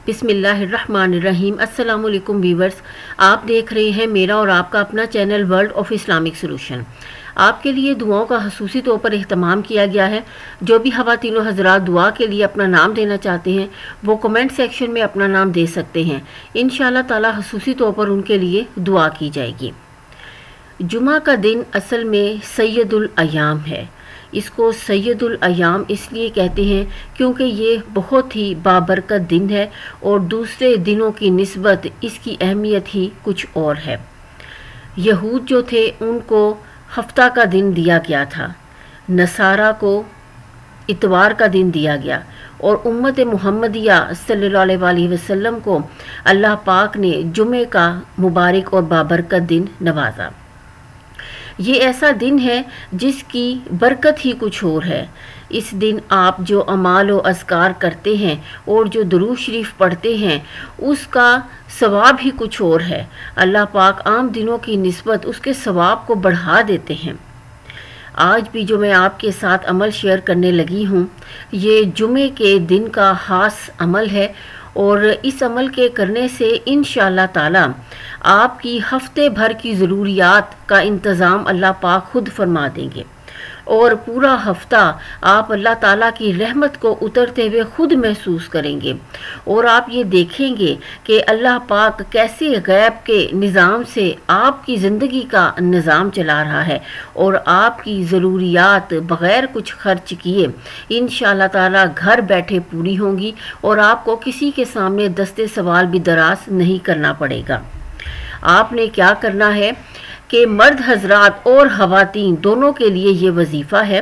بسم اللہ الرحمن الرحیم۔ السلام علیکم ویورز، آپ دیکھ رہے ہیں میرا اور آپ کا اپنا channel world of Islamic solution. آپ کے لیے دعاؤں کا خصوصی طور پر اہتمام کیا گیا ہے۔ جو بھی خواتین و حضرات دعا کے لیے اپنا نام دینا چاہتے ہیں وہ کمنٹ سیکشن میں اپنا نام دے سکتے ہیں، انشاءاللہ تعالی خصوصی طور پر ان کے لیے دعا کی جائے گی۔ جمعہ کا دن اصل میں سید الایام ہے۔ اس کو سید الایام اس لیے کہتے ہیں کیونکہ یہ بہت ہی بابرکت دن ہے اور دوسرے دنوں کی نسبت اس کی اہمیت ہی کچھ اور ہے۔ یہود جو تھے ان کو ہفتہ کا دن دیا گیا تھا، نصارہ کو اتوار کا دن دیا گیا، اور امت محمدیہ صلی اللہ علیہ وسلم کو اللہ پاک نے جمعے کا مبارک اور بابرکت دن نوازا۔ یہ ایسا دن ہے جس کی برکت ہی کچھ اور ہے۔ اس دن آپ جو اعمال و اذکار کرتے ہیں اور جو درود شریف پڑھتے ہیں اس کا ثواب ہی کچھ اور ہے۔ اللہ پاک عام دنوں کی نسبت اس کے ثواب کو بڑھا دیتے ہیں۔ آج بھی جو میں آپ کے ساتھ عمل شیئر کرنے لگی ہوں یہ جمعے کے دن کا خاص عمل ہے، اور اس عمل کے کرنے سے انشاءاللہ تعالی آپ کی ہفتے بھر کی ضروریات کا انتظام اللہ پاک خود فرما دیں گے، اور پورا ہفتہ آپ اللہ تعالیٰ کی رحمت کو اترتے ہوئے خود محسوس کریں گے، اور آپ یہ دیکھیں گے کہ اللہ پاک کیسے غیب کے نظام سے آپ کی زندگی کا نظام چلا رہا ہے، اور آپ کی ضروریات بغیر کچھ خرچ کیے انشاءاللہ تعالیٰ گھر بیٹھے پوری ہوں گی، اور آپ کو کسی کے سامنے دستے سوال بھی دراز نہیں کرنا پڑے گا۔ آپ نے کیا کرنا ہے کہ مرد حضرات اور خواتین دونوں کے لیے یہ وظیفہ ہے۔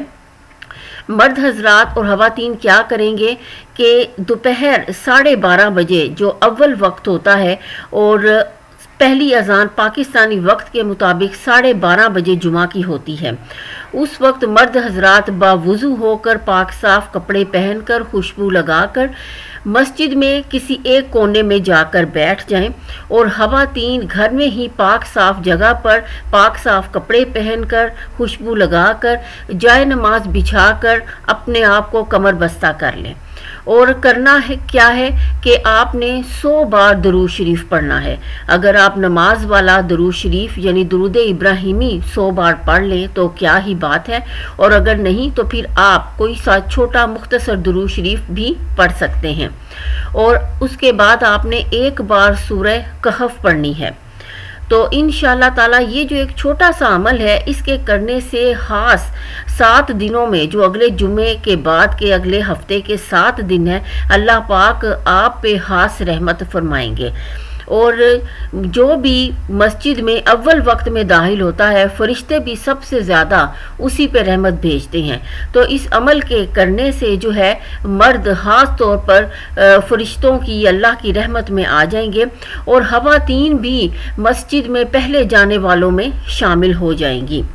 مرد حضرات اور خواتین کیا کریں گے کہ دوپہر 12:30 بجے جو اول وقت ہوتا ہے، اور پہلی اذان پاکستانی وقت کے مطابق 12:30 بجے جمعہ کی ہوتی ہے، اس وقت مرد حضرات باوضو ہو کر پاک صاف کپڑے پہن کر خوشبو لگا کر مسجد میں کسی ایک کونے میں جا کر بیٹھ جائیں، اور خواتین گھر میں ہی پاک صاف جگہ پر پاک صاف کپڑے پہن کر خوشبو لگا کر جائے نماز بچھا کر اپنے آپ کو کمر بستہ کر لیں، اور کرنا ہے کیا ہے کہ آپ نے 100 بار درود شریف پڑھنا ہے۔ اگر آپ نماز والا درود شریف یعنی درود ابراہیمی 100 بار پڑھ لیں تو کیا ہی بات ہے، اور اگر نہیں تو پھر آپ کوئی سا چھوٹا مختصر درود شریف بھی پڑھ سکتے ہیں، اور اس کے بعد آپ نے ایک بار سورہ کہف پڑھنی ہے۔ تو انشاءاللہ تعالیٰ یہ جو ایک چھوٹا سا عمل ہے اس کے کرنے سے خاص 7 دنوں میں جو اگلے جمعے کے بعد کے اگلے ہفتے کے 7 دن ہیں اللہ پاک آپ پہ خاص رحمت فرمائیں گے، اور جو بھی مسجد میں اول وقت میں داخل ہوتا ہے فرشتے بھی سب سے زیادہ اسی پہ رحمت بھیجتے ہیں۔ تو اس عمل کے کرنے سے جو ہے مرد خاص طور پر فرشتوں کی اللہ کی رحمت میں آ جائیں گے، اور خواتین بھی مسجد میں پہلے جانے والوں میں شامل ہو جائیں گی۔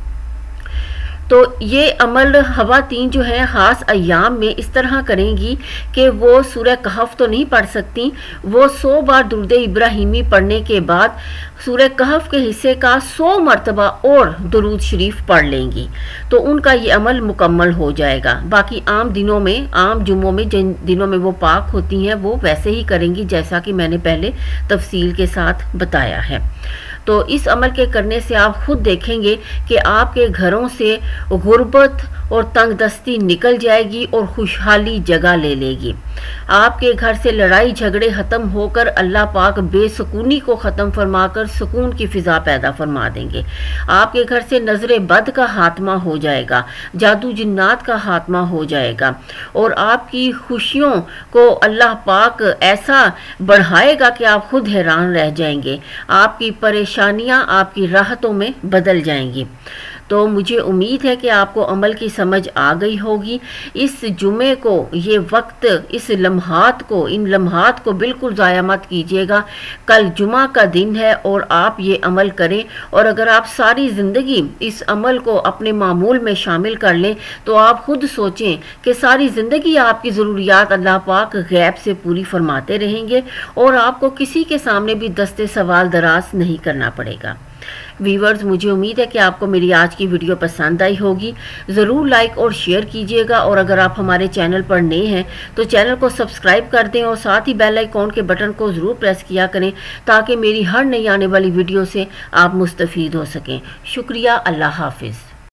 تو یہ عمل خواتین جو ہیں خاص ایام میں اس طرح کریں گی کہ وہ سورہ کہف تو نہیں پڑھ سکتی، وہ 100 بار درود ابراہیمی پڑھنے کے بعد سورہ کہف کے حصے کا 100 مرتبہ اور درود شریف پڑھ لیں گی، تو ان کا یہ عمل مکمل ہو جائے گا۔ باقی عام دنوں میں، عام جمعوں میں جن دنوں میں وہ پاک ہوتی ہیں وہ ویسے ہی کریں گی جیسا کہ میں نے پہلے تفصیل کے ساتھ بتایا ہے۔ تو اس عمل کے کرنے سے آپ خود دیکھیں گے کہ آپ کے گھروں سے غربت اور تنگ دستی نکل جائے گی اور خوشحالی جگہ لے لے گی۔ آپ کے گھر سے لڑائی جھگڑے ختم ہو کر اللہ پاک بے سکونی کو ختم فرما کر سکون کی فضا پیدا فرما دیں گے۔ آپ کے گھر سے نظر بد کا خاتمہ ہو جائے گا، جادو جنات کا خاتمہ ہو جائے گا، اور آپ کی خوشیوں کو اللہ پاک ایسا بڑھائے گا کہ آپ خود حیران رہ جائیں گے۔ آپ کی پریشانیاں آپ کی راحتوں میں بدل جائیں گی۔ تو مجھے امید ہے کہ آپ کو عمل کی سمجھ آ گئی ہوگی۔ اس جمعے کو، یہ وقت، اس لمحات کو، ان لمحات کو بالکل ضائع مت کیجیے گا۔ کل جمعہ کا دن ہے اور آپ یہ عمل کریں، اور اگر آپ ساری زندگی اس عمل کو اپنے معمول میں شامل کر لیں تو آپ خود سوچیں کہ ساری زندگی آپ کی ضروریات اللہ پاک غیب سے پوری فرماتے رہیں گے، اور آپ کو کسی کے سامنے بھی دستے سوال دراز نہیں کرنا پڑے گا۔ व्यूअर्स, मुझे उम्मीद है कि आपको मेरी आज की वीडियो पसंद आई होगी। ज़रूर लाइक और शेयर कीजिएगा, और अगर आप हमारे चैनल पर नए हैं तो चैनल को सब्सक्राइब कर दें और साथ ही बेल आइकॉन के बटन को ज़रूर प्रेस किया करें ताकि मेरी हर नई आने वाली वीडियो से आप मुस्तफ़ीद हो सकें। शुक्रिया। अल्लाह हाफिज़।